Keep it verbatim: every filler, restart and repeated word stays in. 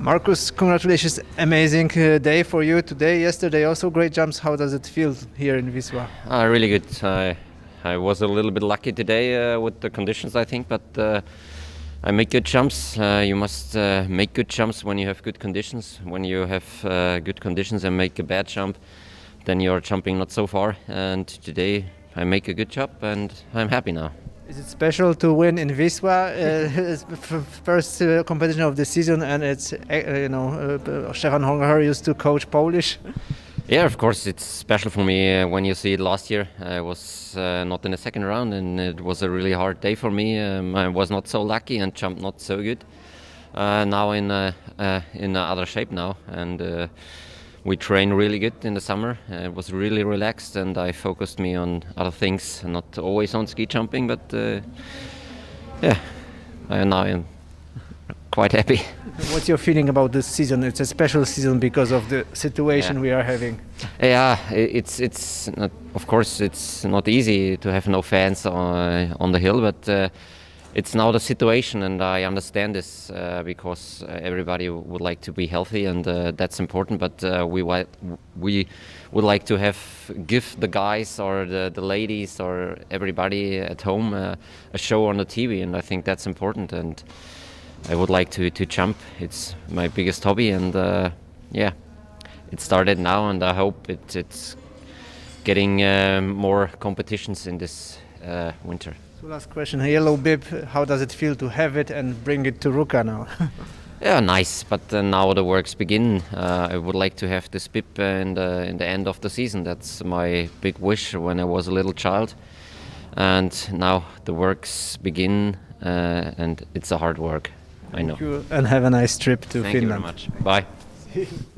Markus, congratulations! Amazing uh, day for you today. Yesterday also great jumps. How does it feel here in Wisła? Uh, really good. I I was a little bit lucky today uh, with the conditions, I think, but uh, I make good jumps. Uh, you must uh, make good jumps when you have good conditions. When you have uh, good conditions and make a bad jump, then you're jumping not so far. And today I make a good jump, and I'm happy now. Is it special to win in Wisła? Uh, it's f- first uh, competition of the season, and it's uh, you know uh, Stefan Honger used to coach Polish. Yeah, of course it's special for me. Uh, when you see it last year, I was uh, not in the second round, and it was a really hard day for me. Um, I was not so lucky and jumped not so good. Uh, now in uh, uh, in other shape now, and uh, we train really good in the summer. Uh, it was really relaxed, and I focused me on other things, not always on ski jumping, but uh, yeah, I now I'm quite happy. What's your feeling about this season? It's a special season because of the situation Yeah. we are having. Yeah, i- it's it's not, of course it's not easy to have no fans on, on the hill, but uh, it's now the situation, and I understand this uh, because uh, everybody would like to be healthy, and uh, that's important. But uh, we wi- we would like to have give the guys or the, the ladies or everybody at home uh, a show on the T V, and I think that's important. And I would like to, to jump. It's my biggest hobby, and uh, yeah, it started now, and I hope it, it's getting um, more competitions in this uh, winter. So last question, a yellow bib. How does it feel to have it and bring it to Ruka now? Yeah, nice, but uh, now the works begin. Uh, I would like to have this bib in the, in the end of the season. That's my big wish when I was a little child. And now the works begin, uh, and it's a hard work. I know. Thank you, and have a nice trip to Thank Finland. you very much. Bye.